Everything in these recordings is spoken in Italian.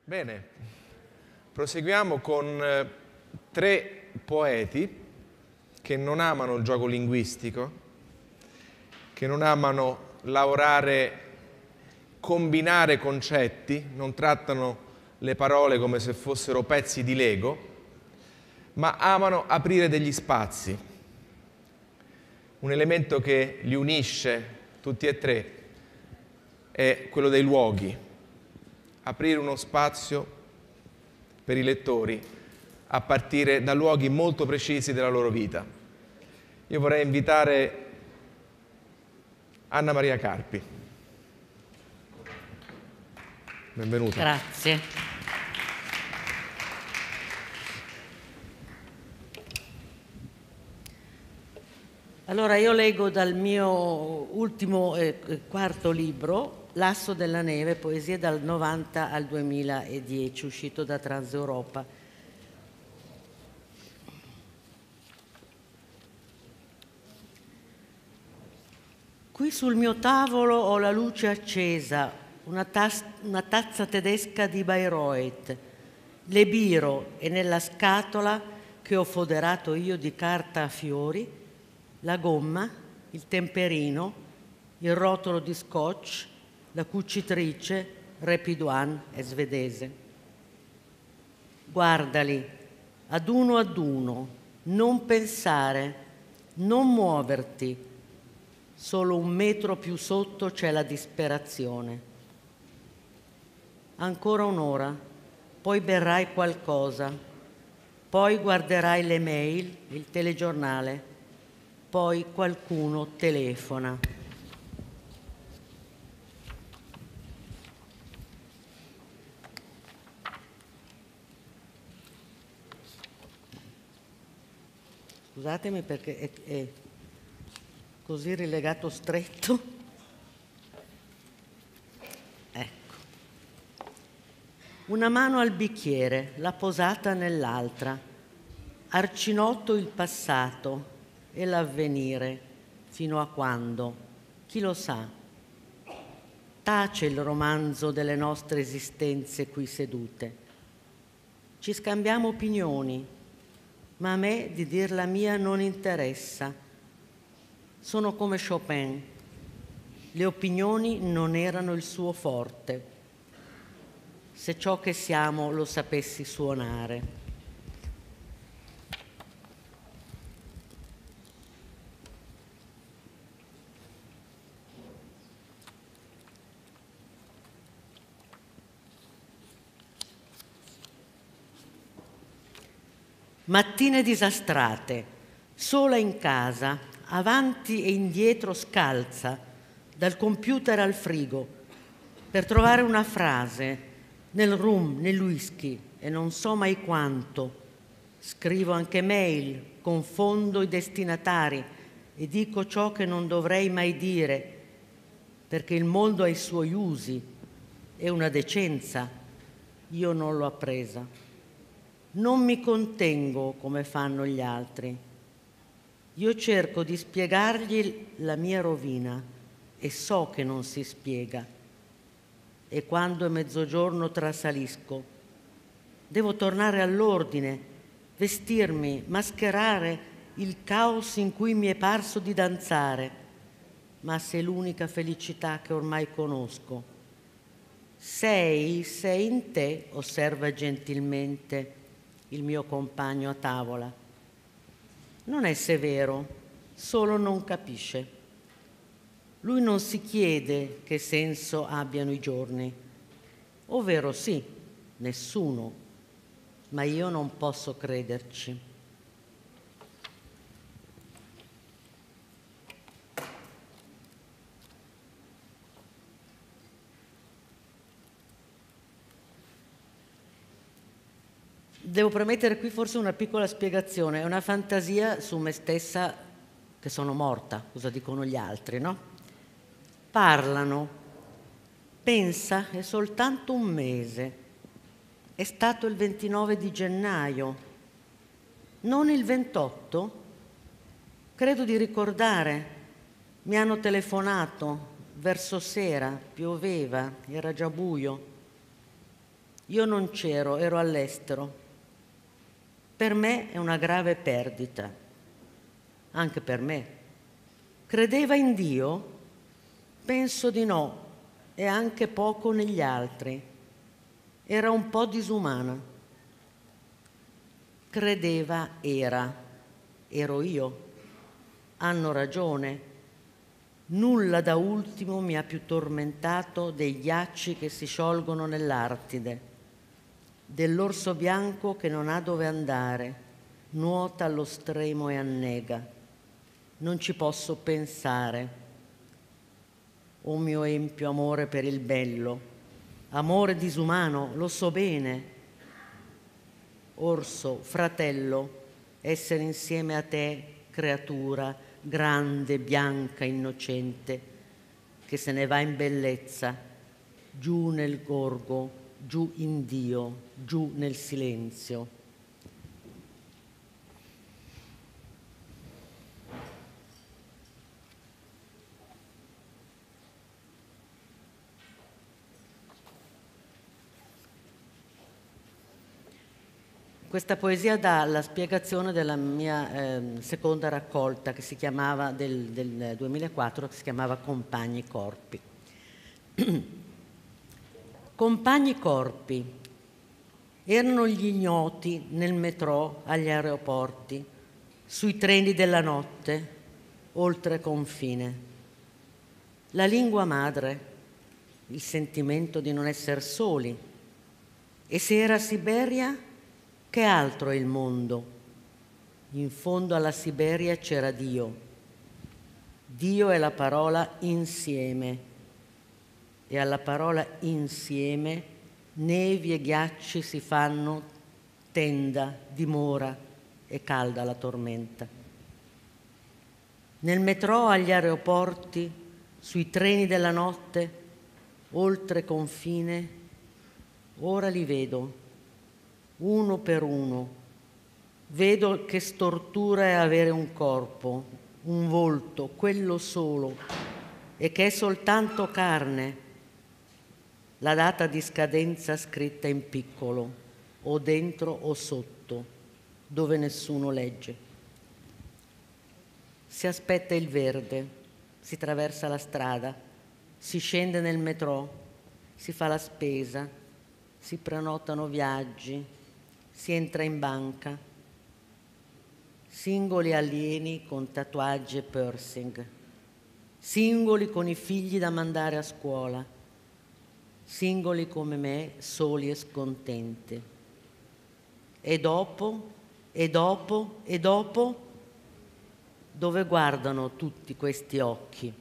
Bene, proseguiamo con tre poeti che non amano il gioco linguistico, che non amano lavorare, combinare concetti, non trattano le parole come se fossero pezzi di Lego, ma amano aprire degli spazi. Un elemento che li unisce tutti e tre è quello dei luoghi. Aprire uno spazio per i lettori a partire da luoghi molto precisi della loro vita. Io vorrei invitare Anna Maria Carpi. Benvenuta. Grazie. Allora, io leggo dal mio ultimo quarto libro, L'asso della neve, poesie dal 90 al 2010, uscito da Transeuropa. Qui sul mio tavolo ho la luce accesa, una tazza tedesca di Bayreuth, le biro e nella scatola che ho foderato io di carta a fiori, la gomma, il temperino, il rotolo di scotch, la cucitrice, Repiduan è svedese. Guardali, ad uno, non pensare, non muoverti. Solo un metro più sotto c'è la disperazione. Ancora un'ora, poi berrai qualcosa, poi guarderai le mail, il telegiornale, poi qualcuno telefona. Scusatemi perché è così rilegato stretto. Ecco. Una mano al bicchiere, la posata nell'altra. Arcinotto il passato e l'avvenire. Fino a quando? Chi lo sa? Tace il romanzo delle nostre esistenze qui sedute. Ci scambiamo opinioni, ma a me di dir la mia non interessa. Sono come Chopin. Le opinioni non erano il suo forte. Se ciò che siamo lo sapessi suonare. Mattine disastrate, sola in casa, avanti e indietro scalza, dal computer al frigo, per trovare una frase, nel rum, nel whisky, e non so mai quanto. Scrivo anche mail, confondo i destinatari e dico ciò che non dovrei mai dire, perché il mondo ha i suoi usi e una decenza. Io non l'ho appresa. Non mi contengo come fanno gli altri. Io cerco di spiegargli la mia rovina e so che non si spiega. E quando è mezzogiorno trasalisco. Devo tornare all'ordine, vestirmi, mascherare il caos in cui mi è parso di danzare. Ma sei l'unica felicità che ormai conosco. Sei in te, osserva gentilmente il mio compagno a tavola. Non è severo, solo non capisce. Lui non si chiede che senso abbiano i giorni. Ovvero sì, nessuno, ma io non posso crederci. Devo premettere qui forse una piccola spiegazione, è una fantasia su me stessa che sono morta, cosa dicono gli altri, no? Parlano, pensa, è soltanto un mese, è stato il 29 di gennaio, non il 28? Credo di ricordare, mi hanno telefonato verso sera, pioveva, era già buio. Io non c'ero, ero all'estero. Per me è una grave perdita, anche per me. Credeva in Dio? Penso di no, e anche poco negli altri. Era un po' disumana. Credeva ero io. Hanno ragione. Nulla da ultimo mi ha più tormentato dei ghiacci che si sciolgono nell'Artide, dell'orso bianco che non ha dove andare, nuota allo stremo e annega. Non ci posso pensare. O mio empio amore per il bello, amore disumano, lo so bene. Orso, fratello, essere insieme a te, creatura, grande, bianca, innocente, che se ne va in bellezza, giù nel gorgo, giù in Dio, giù nel silenzio. Questa poesia dà la spiegazione della mia seconda raccolta che si chiamava del 2004, che si chiamava Compagni Corpi. Compagni Corpi erano gli ignoti nel metro, agli aeroporti, sui treni della notte, oltre confine. La lingua madre, il sentimento di non essere soli. E se era Siberia, che altro è il mondo? In fondo alla Siberia c'era Dio. Dio è la parola insieme. E alla parola insieme nevi e ghiacci si fanno tenda, dimora e calda la tormenta. Nel metro, agli aeroporti, sui treni della notte, oltre confine, ora li vedo, uno per uno. Vedo che stortura è avere un corpo, un volto, quello solo, e che è soltanto carne, la data di scadenza scritta in piccolo, o dentro o sotto, dove nessuno legge. Si aspetta il verde, si traversa la strada, si scende nel metro, si fa la spesa, si prenotano viaggi, si entra in banca. Singoli alieni con tatuaggi e piercing, singoli con i figli da mandare a scuola, singoli come me, soli e scontenti. E dopo, e dopo, e dopo, dove guardano tutti questi occhi?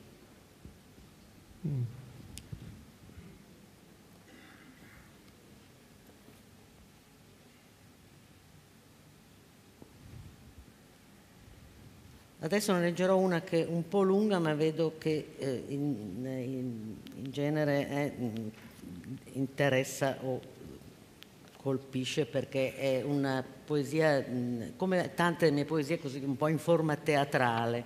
Adesso ne leggerò una che è un po' lunga, ma vedo che in genere interessa o colpisce, perché è una poesia, come tante delle mie poesie, così un po' in forma teatrale.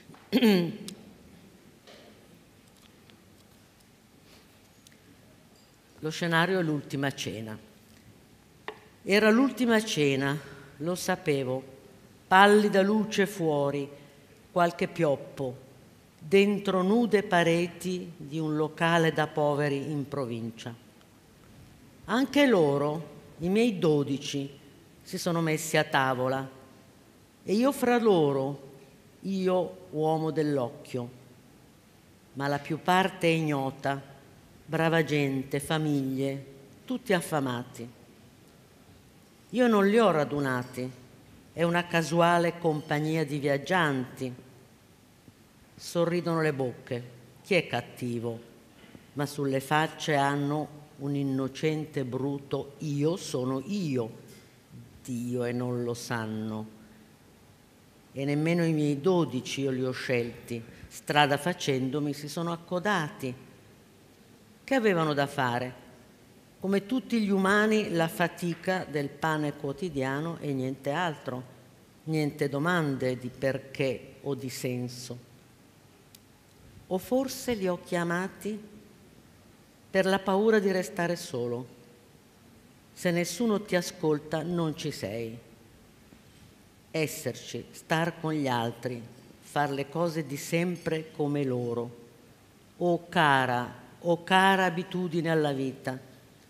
Lo scenario è l'ultima cena. Era l'ultima cena, lo sapevo. Pallida luce fuori, qualche pioppo, dentro nude pareti di un locale da poveri in provincia. Anche loro, i miei 12, si sono messi a tavola e io fra loro, io uomo dell'occhio, ma la più parte è ignota, brava gente, famiglie, tutti affamati. Io non li ho radunati. È una casuale compagnia di viaggianti. Sorridono le bocche. Chi è cattivo? Ma sulle facce hanno un innocente bruto io sono io, Dio, e non lo sanno. E nemmeno i miei 12 io li ho scelti. Strada facendomi si sono accodati. Che avevano da fare? Come tutti gli umani, la fatica del pane quotidiano e niente altro, niente domande di perché o di senso. O forse li ho chiamati per la paura di restare solo. Se nessuno ti ascolta, non ci sei. Esserci, star con gli altri, far le cose di sempre come loro. Oh cara abitudine alla vita.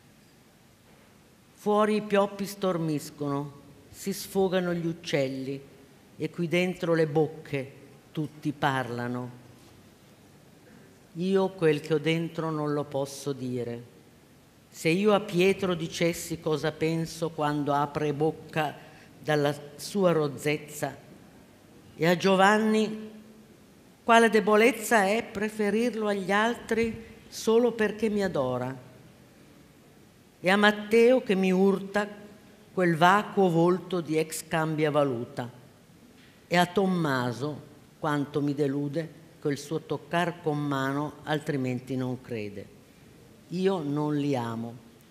Fuori i pioppi stormiscono, si sfogano gli uccelli e qui dentro le bocche tutti parlano. Io quel che ho dentro non lo posso dire. Se io a Pietro dicessi cosa penso quando apre bocca dalla sua rozzezza, e a Giovanni quale debolezza è preferirlo agli altri solo perché mi adora, e a Matteo che mi urta quel vacuo volto di ex cambiavaluta, e a Tommaso quanto mi delude quel suo toccar con mano altrimenti non crede. Io non li amo.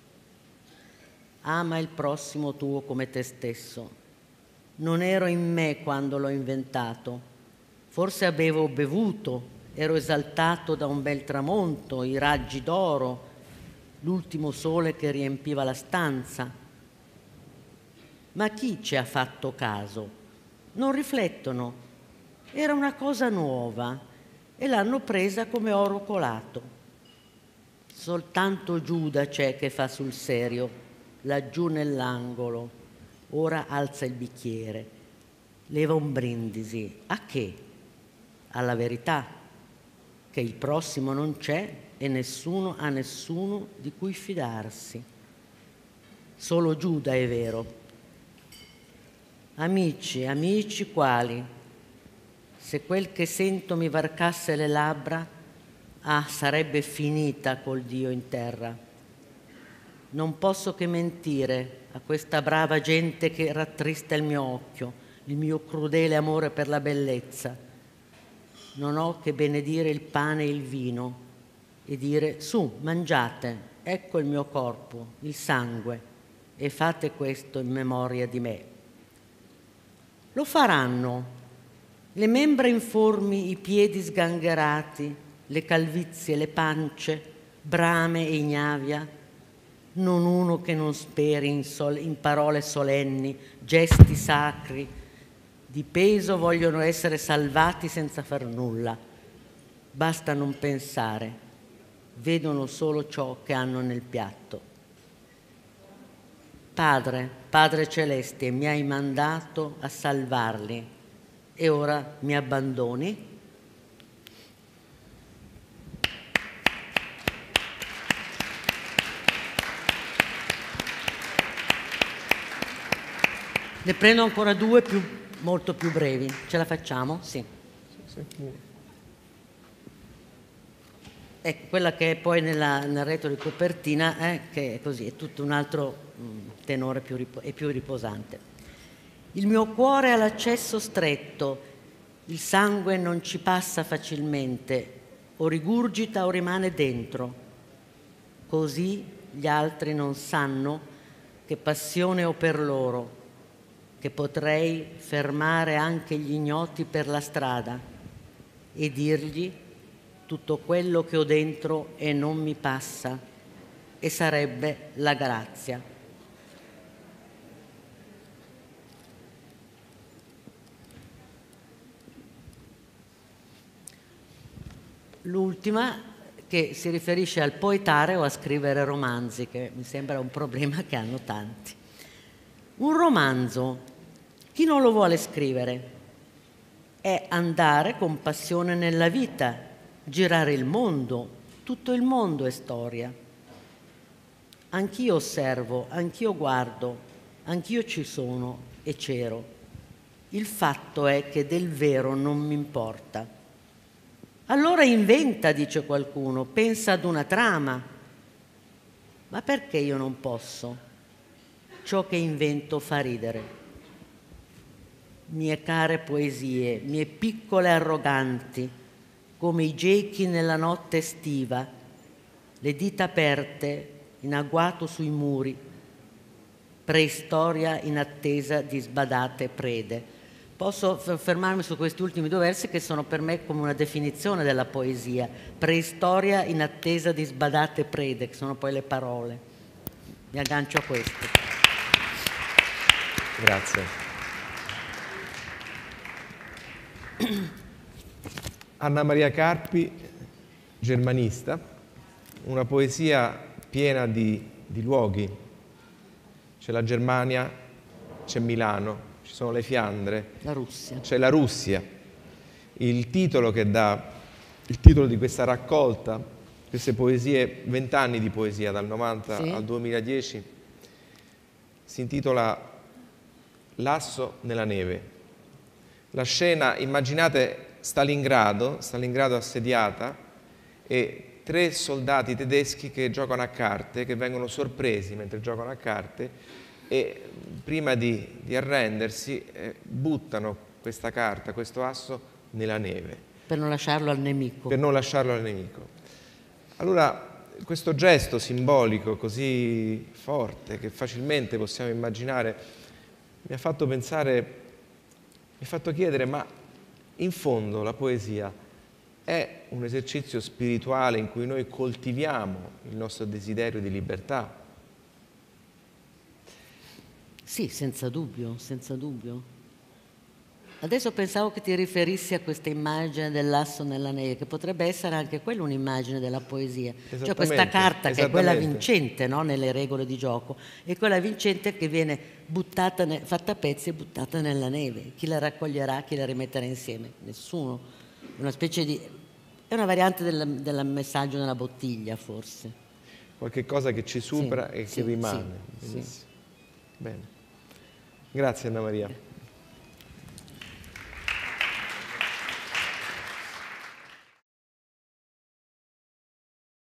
Ama il prossimo tuo come te stesso. Non ero in me quando l'ho inventato. Forse avevo bevuto, ero esaltato da un bel tramonto, i raggi d'oro, l'ultimo sole che riempiva la stanza. Ma chi ci ha fatto caso? Non riflettono. Era una cosa nuova e l'hanno presa come oro colato. Soltanto Giuda c'è che fa sul serio, laggiù nell'angolo. Ora alza il bicchiere, leva un brindisi. A che? Alla verità, che il prossimo non c'è e nessuno ha nessuno di cui fidarsi. Solo Giuda è vero. Amici quali? Se quel che sento mi varcasse le labbra, sarebbe finita col Dio in terra. Non posso che mentire a questa brava gente che rattrista il mio occhio, il mio crudele amore per la bellezza. Non ho che benedire il pane e il vino e dire: su, mangiate, ecco il mio corpo, il sangue, e fate questo in memoria di me. Lo faranno. Le membra informi, i piedi sgangherati, le calvizie, le pance, brame e ignavia, non uno che non speri in parole solenni, gesti sacri, di peso vogliono essere salvati senza far nulla. Basta non pensare, vedono solo ciò che hanno nel piatto. Padre Celeste, mi hai mandato a salvarli e ora mi abbandoni? Ne prendo ancora due molto più brevi. Ce la facciamo? Sì. Ecco, quella che è poi nel retro di copertina, che è così, è tutto un altro tenore e più riposante. Il mio cuore ha l'accesso stretto, il sangue non ci passa facilmente, o rigurgita o rimane dentro. Così gli altri non sanno che passione ho per loro, che potrei fermare anche gli ignoti per la strada e dirgli tutto quello che ho dentro e non mi passa, e sarebbe la grazia. L'ultima, che si riferisce al poetare o a scrivere romanzi, che mi sembra un problema che hanno tanti. Un romanzo, chi non lo vuole scrivere? È andare con passione nella vita, girare il mondo, tutto il mondo è storia. Anch'io osservo, anch'io guardo, anch'io ci sono e c'ero. Il fatto è che del vero non mi importa. Allora inventa, dice qualcuno, pensa ad una trama. Ma perché io non posso? Ciò che invento fa ridere. Mie care poesie, mie piccole arroganti, come i gechi nella notte estiva, le dita aperte in agguato sui muri, preistoria in attesa di sbadate prede. Posso fermarmi su questi ultimi due versi che sono per me come una definizione della poesia. Preistoria in attesa di sbadate prede, che sono poi le parole. mi aggancio a questo. Grazie. Anna Maria Carpi, germanista, una poesia piena di luoghi. C'è la Germania, c'è Milano, ci sono le Fiandre, La Russia. c'è la Russia. Il titolo di questa raccolta, queste poesie, 20 anni di poesia dal 90 Sì. al 2010, si intitola L'asso nella neve. La scena, immaginate Stalingrado assediata e 3 soldati tedeschi che giocano a carte, che vengono sorpresi mentre giocano a carte e prima di arrendersi buttano questa carta, questo asso nella neve. Per non lasciarlo al nemico. Per non lasciarlo al nemico. Allora, questo gesto simbolico così forte che facilmente possiamo immaginare mi ha fatto pensare, mi ha fatto chiedere, ma in fondo la poesia è un esercizio spirituale in cui noi coltiviamo il nostro desiderio di libertà? Sì, senza dubbio, senza dubbio. Adesso pensavo che ti riferissi a questa immagine dell'asso nella neve, che potrebbe essere anche quella un'immagine della poesia. Cioè questa carta che è quella vincente, no? Nelle regole di gioco, e quella vincente che viene buttata, fatta a pezzi e buttata nella neve. Chi la raccoglierà, chi la rimetterà insieme? Nessuno. Una specie di... è una variante del messaggio nella bottiglia, forse. Qualche cosa che ci supera e che rimane. Sì. Bene. Grazie Anna Maria.